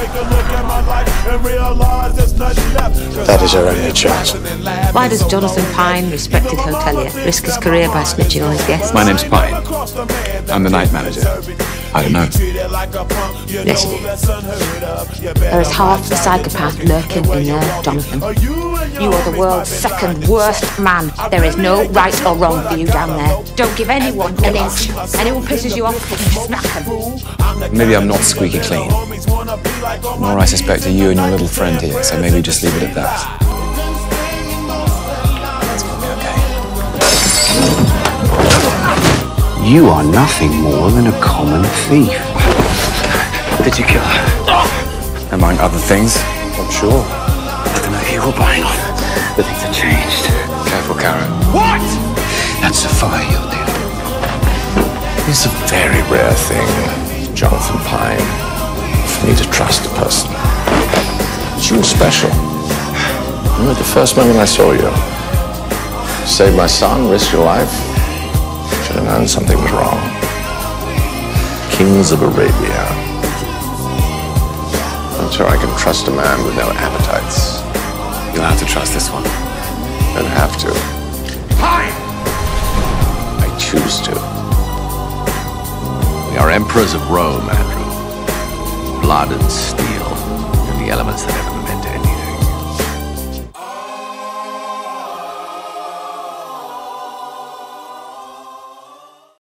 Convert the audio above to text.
That is our only chance. Why does Jonathan Pine, respected hotelier, risk his career by snitching on his guests? My name's Pine. I'm the night manager. I don't know. Listen, there is half the psychopath lurking in there, Jonathan. You are the world's second worst man. There is no right or wrong for you down there. Don't give anyone an inch. Anyone pisses you off, smack him. Maybe I'm not squeaky clean. Nor I suspect you and your little friend here, so maybe just leave it at that. It's gonna be okay. You are nothing more than a common thief. Did you kill her? Among other things. I'm sure. I don't know who you were buying on, but things have changed. Careful, Karen. What? That's a fire you're dealing. It's a very rare thing, Jonathan Pine, for me to trust a person. But you were special. You were the first moment I saw you. Saved my son, risked your life. Should have known something was wrong. Kings of Arabia. I'm sure I can trust a man with no appetites. You'll have to trust this one. Don't have to. Pine! I choose to. We are emperors of Rome, Andrew. Blood and steel, and the elements that